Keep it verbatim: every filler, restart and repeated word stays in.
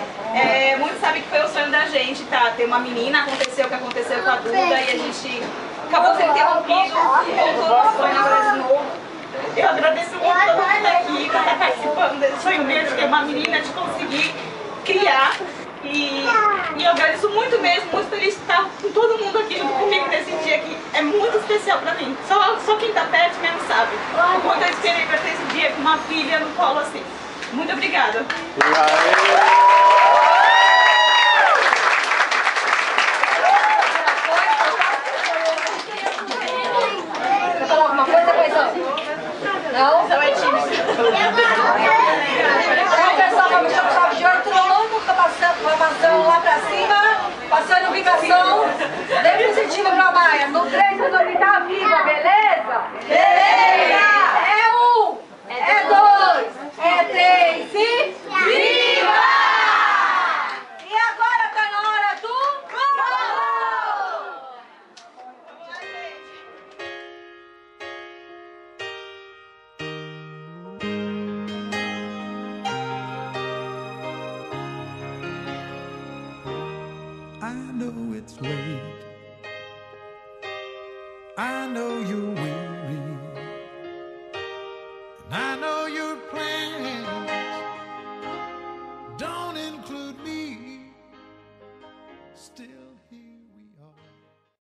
É, muitos sabem que foi o sonho da gente, tá? Ter uma menina, aconteceu o que aconteceu com a Duda e a gente acabou sendo interrompido, voltou no sonho agora de novo. Eu agradeço muito a todo mundo aqui por estar participando desse sonho meu de ter uma menina, de conseguir criar. E, e eu agradeço muito mesmo, muito feliz de estar com todo mundo aqui junto comigo nesse dia que é muito especial pra mim. Só, só quem tá perto mesmo sabe o quanto eu esperei pra ter esse dia com uma filha no colo assim. Muito obrigada. Quer falar alguma coisa, Paizão? Não? Então é tímido. Então, pessoal, vamos chamar o chave de ouro, todo mundo com a maçã, com a maçã lá pra cima, passando vibração. Dê positivo pra Maia. No três, quando ele tá viva, beleza? Beleza! É um, é dois, é três e viva! E agora tá na hora do gol! I know it's late. I know you're weary. And I know your plans don't include me. Still